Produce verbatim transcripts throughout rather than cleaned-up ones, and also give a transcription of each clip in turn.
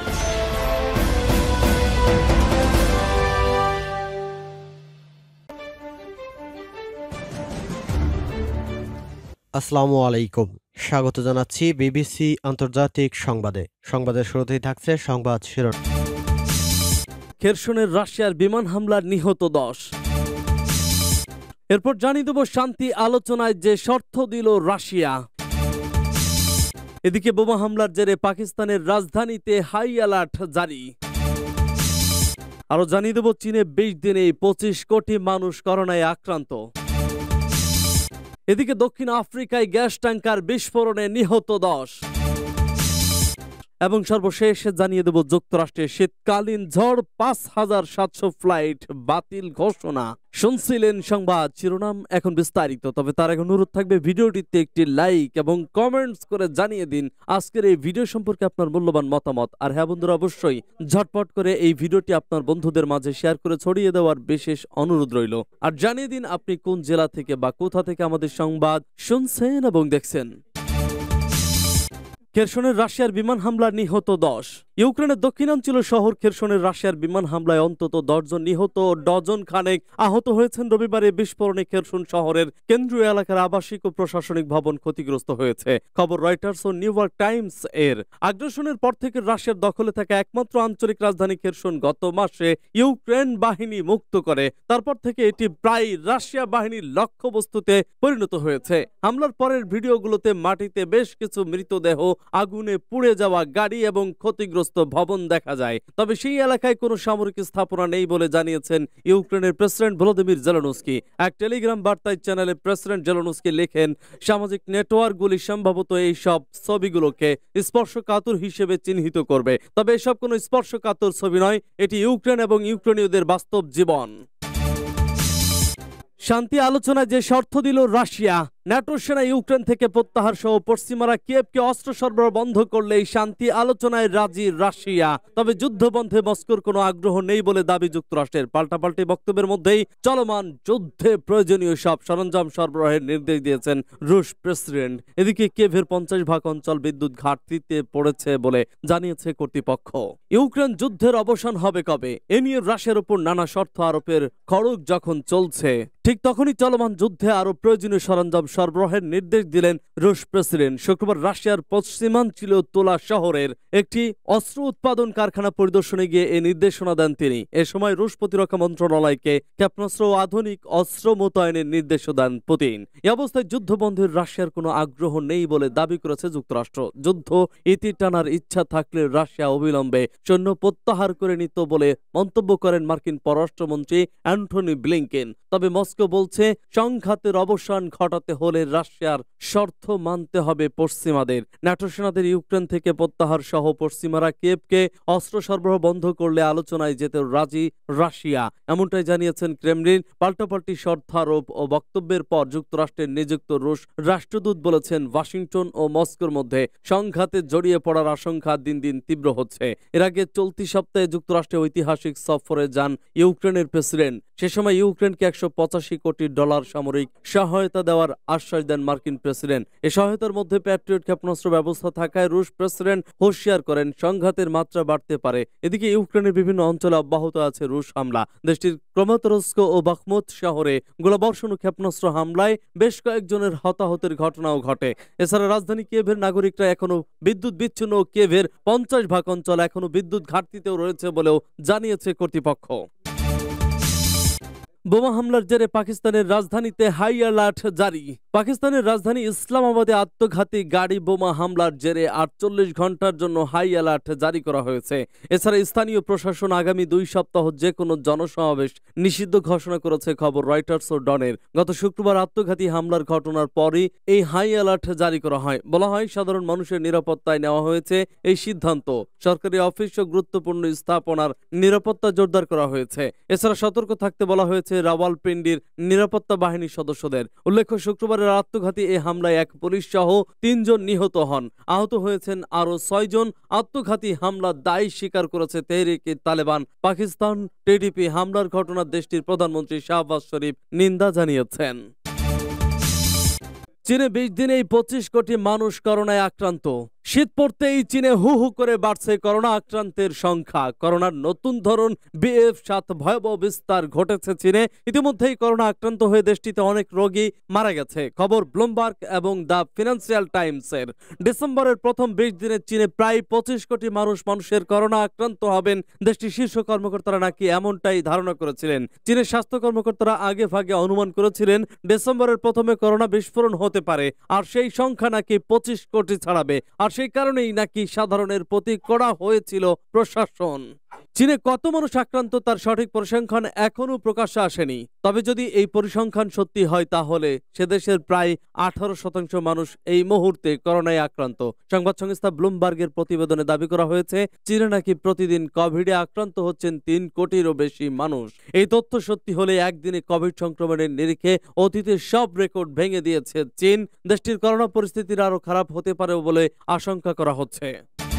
আসসালামু আলাইকুম, স্বাগত জানাচ্ছি বিবিসি আন্তর্জাতিক সংবাদে। সংবাদের শুরুতেই থাকছে সংবাদ শিরোনাম। খেরসনের রাশিয়ার বিমান হামলার নিহত দশ। এরপর জানিয়ে দেব শান্তি আলোচনায় যে শর্ত দিল রাশিয়া। এদিকে বোমা হামলার জেরে পাকিস্তানের রাজধানীতে হাই অ্যালার্ট জারি। আরো জানিয়ে দেব চীনে বিশ দিনে পঁচিশ কোটি মানুষ করোনায় আক্রান্ত। এদিকে দক্ষিণ আফ্রিকায় গ্যাস ট্যাঙ্কার বিস্ফোরণে নিহত দশ। এবং সর্বশেষ জানিয়ে দেব যুক্তরাষ্ট্রের শীতকালীন ঝড় পাঁচ হাজার সাতশো ফ্লাইট বাতিল ঘোষণা। শুনছিলেন সংবাদ শিরোনাম, এখন বিস্তারিত। তবে তার এখন অনুরোধ থাকবে ভিডিওটিতে একটি লাইক এবং কমেন্টস করে জানিয়ে দিন আজকের এই ভিডিও সম্পর্কে আপনার মূল্যবান মতামত। আর হ্যাঁ বন্ধুরা, অবশ্যই ঝটপট করে এই ভিডিওটি আপনার বন্ধুদের মাঝে শেয়ার করে ছড়িয়ে দেওয়ার বিশেষ অনুরোধ রইল। আর জানিয়ে দিন আপনি কোন জেলা থেকে বা কোথা থেকে আমাদের সংবাদ শুনছেন এবং দেখছেন। খেরসনের রাশিয়ার বিমান হামলায় নিহত দশ। ইউক্রেনের দক্ষিণাঞ্চল শহর খেরসনের রাশিয়ার বিমান হামলায় অন্তত দশজন নিহত, ডজন খানেক আহত হয়েছেন। রবিবারে বিস্ফোরণে খেরসন শহরের কেন্দ্রীয় এলাকার আবাসিক ও প্রশাসনিক ভবন ক্ষতিগ্রস্ত হয়েছে। খবর রয়টার্স ও নিউ ইয়র্ক টাইমস এর। আগ্রাসনের পর থেকে রাশিয়ার দখলে থাকা একমাত্র আঞ্চলিক রাজধানী খেরসন গত মাসে ইউক্রেন বাহিনী মুক্ত করে। তারপর থেকে এটি প্রায় রাশিয়া বাহিনীর লক্ষ্যবস্তুতে পরিণত হয়েছে। হামলার পরের ভিডিওগুলোতে মাটিতে বেশ কিছু মৃতদেহ, আগুনে পুড়ে যাওয়া গাড়ি এবং ক্ষতিগ্রস্ত ভবন দেখা যায়। তবে সেই এলাকায় কোনো সামরিক স্থাপনা নেই বলে জানিয়েছেন ইউক্রেনের প্রেসিডেন্ট ভলোদিমির জেলেনস্কি। এক টেলিগ্রাম বার্তায় চ্যানেলে প্রেসিডেন্ট জেলেনস্কি লেখেন, সামাজিক নেটওয়ার্কগুলি সম্ভবত এই সব ছবিগুলোকে স্পর্শকাতর হিসেবে চিহ্নিত করবে। তবে এসব কোনো স্পর্শকাতর ছবি নয়, এটি ইউক্রেন এবং ইউক্রেনীয়দের বাস্তব জীবন। শান্তি আলোচনায় যে শর্ত দিল রাশিয়া। ন্যাটো সেনা ইউক্রেন থেকে প্রত্যাহার সহ পশ্চিমারা কিয়েভকে অস্ত্র সরবরাহ বন্ধ করলে এই শান্তি আলোচনায় রাজি রাশিয়া। তবে যুদ্ধ বন্ধে মস্কোর কোনো আগ্রহ নেই বলে দাবি যুক্তরাষ্ট্রের। পাল্টাপাল্টি বক্তব্যের মধ্যেই চলমান যুদ্ধে প্রয়োজনীয় সব সরঞ্জাম সরবরাহের নির্দেশ দিয়েছেন রুশ প্রেসিডেন্ট। এদিকে কিয়েভের পঞ্চাশ ভাগ অঞ্চল বিদ্যুৎ ঘাটতিতে পড়েছে বলে জানিয়েছে কর্তৃপক্ষ। ইউক্রেন যুদ্ধের অবসান হবে কবে, এ নিয়ে রাশিয়ার উপর নানা শর্ত আরোপের খড়গ যখন চলছে, ঠিক তখনই চলমান যুদ্ধে আরো প্রয়োজনীয় সরঞ্জাম সরবরাহের নির্দেশ দিলেন রুশ প্রেসিডেন্ট। শুক্রবার রাশিয়ার পশ্চিমাঞ্চল তোলা শহরের একটি অস্ত্র উৎপাদন কারখানা পরিদর্শনে গিয়ে এই নির্দেশনা দেন তিনি। এ সময় রুশ প্রতিরক্ষা মন্ত্রণালয়কে ক্ষেপণাস্ত্র ও আধুনিক অস্ত্র মোতায়েনের নির্দেশ দেন পুতিন। এই অবস্থায় যুদ্ধ বন্ধের রাশিয়ার কোনো আগ্রহ নেই বলে দাবি করেছে যুক্তরাষ্ট্র। যুদ্ধ ইতি টানার ইচ্ছা থাকলে রাশিয়া অবিলম্বে সৈন্য প্রত্যাহার করে নিত বলে মন্তব্য করেন মার্কিন পররাষ্ট্রমন্ত্রী অ্যান্টনি ব্লিংকেন। তবে মস্কো বলছে সংঘাতের অবসান ঘটাতে হলে রাশিয়ার শর্ত মানতে হবে পশ্চিমাদের। ন্যাটো সেনাদের ইউক্রেন থেকে প্রত্যাহার সহ পশ্চিমারা কিয়েভকে অস্ত্র সরবরাহ বন্ধ করলে আলোচনায় যেতে রাজি রাশিয়া, এমনটাই জানিয়েছেন ক্রেমলিন। পাল্টাপাল্টি শর্তারোপ ও বক্তব্যের পর যুক্তরাষ্ট্রের নিযুক্ত রুশ রাষ্ট্রদূত বলেছেন, ওয়াশিংটন ও মস্কোর মধ্যে সংঘাতে জড়িয়ে পড়ার আশঙ্কা দিন দিন তীব্র হচ্ছে। এর আগে চলতি সপ্তাহে যুক্তরাষ্ট্রে ঐতিহাসিক সফরে যান ইউক্রেনের প্রেসিডেন্ট। সে সময় ইউক্রেনকে একশো পঁচাশি কোটি ডলার সামরিক সহায়তা দেওয়ার আশ্বাস দেন মার্কিন প্রেসিডেন্ট। এ সহায়তার মধ্যে প্যাট্রিয়ট ক্ষেপণাস্ত্র ব্যবস্থা থাকায় রুশ প্রেসিডেন্ট হুঁশিয়ার করেন সংঘাতের মাত্রা বাড়তে পারে। এদিকে ইউক্রেনের বিভিন্ন অঞ্চলে অব্যাহত আছে রুশ হামলা। দেশটির ক্রমাতরস্ক ও বাখমুত শহরে গোলাবর্ষণ ও ক্ষেপণাস্ত্র হামলায় বেশ কয়েকজনের হতাহতের ঘটনাও ঘটে। এছাড়া রাজধানী কিয়েভের নাগরিকরা এখনো বিদ্যুৎ বিচ্ছিন্ন ও কিয়েভের পঞ্চাশ ভাগ অঞ্চল এখনো বিদ্যুৎ ঘাটতিতেও রয়েছে বলেও জানিয়েছে কর্তৃপক্ষ। বোমা হামলার জেরে পাকিস্তানের রাজধানীতে হাই অ্যালার্ট জারি। পাকিস্তানের রাজধানী ইসলামাবাদে আত্মঘাতী গাড়ি বোমা হামলার জেরে আটচল্লিশ ঘন্টার জন্য হাই অ্যালার্ট জারি করা হয়েছে। এছাড়া স্থানীয় প্রশাসন আগামী দুই সপ্তাহ যে কোনো জনসমাবেশ নিষিদ্ধ ঘোষণা করেছে। খবর রয়টার্স ও ডনের। গত শুক্রবার আত্মঘাতী হামলার ঘটনার পরই এই হাই অ্যালার্ট জারি করা হয়। বলা হয়, সাধারণ মানুষের নিরাপত্তায় নেওয়া হয়েছে এই সিদ্ধান্ত। সরকারি অফিস ও গুরুত্বপূর্ণ স্থাপনার নিরাপত্তা জোরদার করা হয়েছে। এছাড়া সতর্ক থাকতে বলা হয়েছে রাওয়ালপিন্ডির নিরাপত্তা বাহিনীর সদস্যদের। উল্লেখ্য, শুক্রবারের আত্মঘাতী এই হামলায় এক পুলিশ সহ তিনজন নিহত হন। আহত হয়েছেন আরো ছয় জন। আত্মঘাতী হামলার দায় স্বীকার করেছে তেহরিকে তালেবান পাকিস্তান টিডিপি। হামলার ঘটনা দেশটির প্রধানমন্ত্রী শাহবাজ শরীফ নিন্দা জানিয়েছেন। চীনে বিশ দিনেই পঁচিশ কোটি মানুষ করোনায় আক্রান্ত। শীত পড়তেই চীনে হু হু করে বাড়ছে করোনা আক্রান্তের সংখ্যা। করোনার নতুন ধরন বি এফ সাত ভয়াবহ বিস্তার ঘটেছে চীনে। ইতিমধ্যেই করোনা আক্রান্ত হয়ে দেশটিতে অনেক রোগী মারা গেছে। খবর ব্লুমবার্গ এবং দ্য ফিনান্সিয়াল টাইমসের। ডিসেম্বরের প্রথম বিশ দিনে চীনে প্রায় পঁচিশ কোটি মানুষ মানুষের করোনা আক্রান্ত হবেন। দেশটির শীর্ষ কর্মকর্তারা নাকি এমনটাই ধারণা করেছিলেন। চীনের স্বাস্থ্য কর্মকর্তারা আগে ভাগে অনুমান করেছিলেন ডিসেম্বরের প্রথমে করোনা বিস্ফোরণ হতে পারে, আর সেই সংখ্যা নাকি পঁচিশ কোটি ছাড়াবে। আর সেই কারণেই নাকি সাধারণের প্রতি কড়া হয়েছিল প্রশাসন। চীনে কত মানুষ আক্রান্ত তার সঠিক পরিসংখ্যান এখনো প্রকাশ্যে আসেনি। তবে যদি এই পরিসংখ্যান সত্যি হয় তাহলে সে দেশের প্রায় আঠারো শতাংশ মানুষ এই মুহূর্তে করোনায় আক্রান্ত। সংবাদ সংস্থা ব্লুমবার্গের প্রতিবেদনে দাবি করা হয়েছে চীনে নাকি প্রতিদিন কোভিডে আক্রান্ত হচ্ছেন তিন কোটিরও বেশি মানুষ। এই তথ্য সত্যি হলে একদিনে কোভিড সংক্রমণের নিরিখে অতীতের সব রেকর্ড ভেঙে দিয়েছে চীন। দেশটির করোনা পরিস্থিতির আরো খারাপ হতে পারে বলে আশঙ্কা করা হচ্ছে।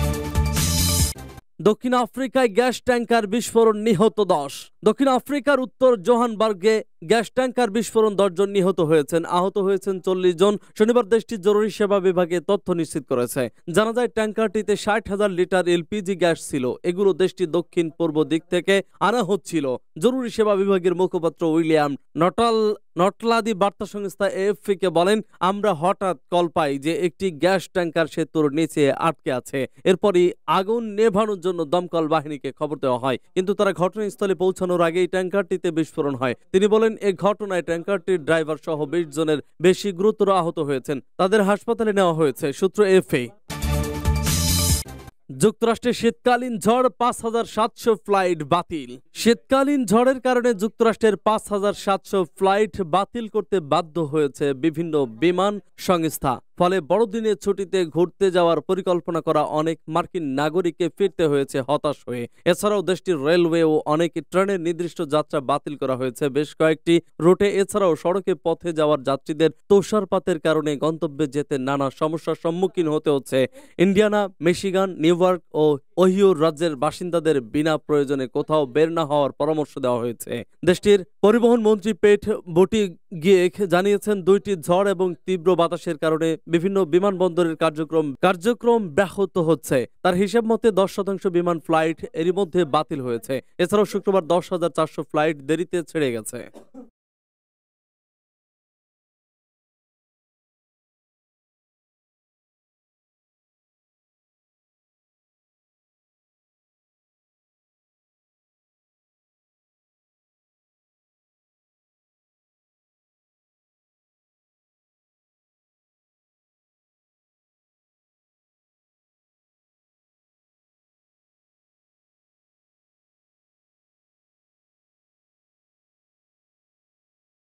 দক্ষিণ আফ্রিকায় গ্যাস ট্যাঙ্কার বিস্ফোরণ, নিহত দশ। দক্ষিণ আফ্রিকার উত্তর জোহানবার্গে গ্যাস ট্যাঙ্কার বিস্ফোরণ দশ জন নিহত হয়েছেন, আহত হয়েছেন চল্লিশ জন। শনিবার দেশটির জরুরি সেবা বিভাগে তথ্য নিশ্চিত করেছে। জানা যায় ট্যাঙ্কারটিতে ষাট হাজার লিটার এলপিজি গ্যাস ছিল। এগুলো দেশটির দক্ষিণ পূর্ব দিক থেকে আনা হচ্ছিল। জরুরি সেবা বিভাগের মুখপাত্র উইলিয়াম নটাল নটলাদি বার্তা সংস্থা এএফপি কে বলেন, আমরা হঠাৎ কল পাই যে একটি গ্যাস ট্যাঙ্কার সেতুর নিচে আটকে আছে। এরপরই আগুন নেভানোর জন্য দমকল বাহিনীকে খবর দেওয়া হয়, কিন্তু তারা ঘটনাস্থলে পৌঁছানোর আগেই ট্যাঙ্কারটিতে বিস্ফোরণ হয়। তিনি বলেন, এই ঘটনায় ট্যাঙ্কারটির ড্রাইভার সহ বিশ জনের বেশি গুরুতর আহত হয়েছেন। তাদের হাসপাতালে নেওয়া হয়েছে। সূত্র এএফপি। যুক্তরাষ্ট্রে শীতকালীন ঝড়, পাঁচ হাজার সাতশো ফ্লাইট বাতিল। শীতকালীন ঝড়ের কারণে যুক্তরাষ্ট্রের পাঁচ হাজার সাতশো ফ্লাইট বাতিল করতে বাধ্য হয়েছে বিভিন্ন বিমান সংস্থা। ফলে বড়দিনের ছুটিতে ঘুরতে যাওয়ার পরিকল্পনা করা অনেক মার্কিন নাগরিককে ফিরতে হয়েছে হতাশ হয়ে। এছাড়াও দেশটির রেলওয়ে ও অনেক ট্রেনের নির্দিষ্ট যাত্রা বাতিল করা হয়েছে বেশ কয়েকটি রুটে। এছাড়াও সড়কে পথে যাওয়ার যাত্রীদের তুষারপাতের কারণে গন্তব্যে যেতে নানা সমস্যার সম্মুখীন হতে হচ্ছে। ইন্ডিয়ানা, মিশিগান, নিউইয়র্ক ও ওহিও রাজ্যের বাসিন্দাদের বিনা প্রয়োজনে কোথাও বের না হওয়ার পরামর্শ দেওয়া হয়েছে। দেশটির পরিবহন মন্ত্রী পেট বুটিগিয়েক জানিয়েছেন, দুইটি ঝড় এবং তীব্র বাতাসের কারণে বিভিন্ন বিমানবন্দরের কার্যক্রম কার্যক্রম ব্যাহত হচ্ছে। তার হিসাব মতে দশ শতাংশ বিমান ফ্লাইট এরই মধ্যে বাতিল হয়েছে। এছাড়াও শুক্রবার দশ হাজার চারশো ফ্লাইট দেরিতে ছেড়ে গেছে।